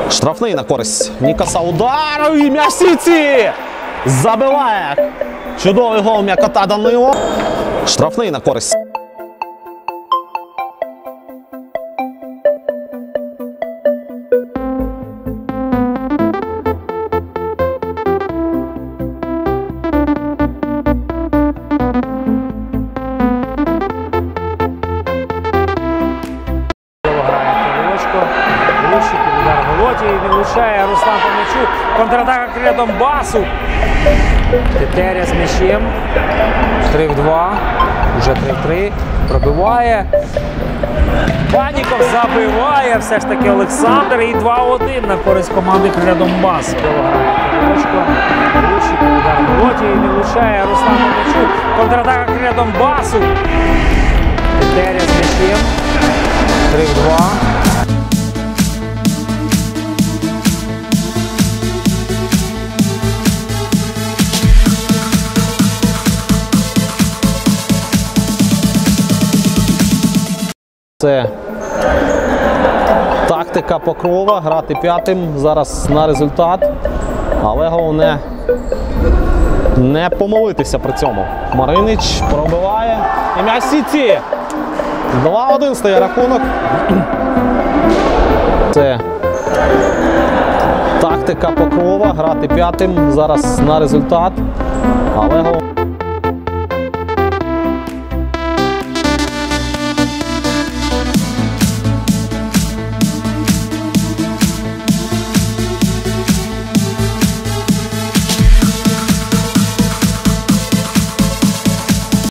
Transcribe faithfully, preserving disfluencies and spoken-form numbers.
Штрафний на користь Нікаса. Удар! І м'яч сітці! Забиває! Чудовий гол М'якота Данило. Штрафний на користь. Не влучає Руслан по м'ячу. Контратака крила Донбасу. Тетеря з м'ячем. три в два. Уже три в три. Пробиває. Паніков забиває. Все ж таки Олександр. І два один на користь команди крила Донбасу. Не влучає Руслан по м'ячу. Контратака крила Донбасу. Тетеря з м'ячем. три в два. Це тактика Покрова, грати п'ятим зараз на результат, але головне не помилитися при цьому. Маринич пробиває і м'яч сітці. два один стає рахунок. Це тактика Покрова, грати п'ятим зараз на результат, але головне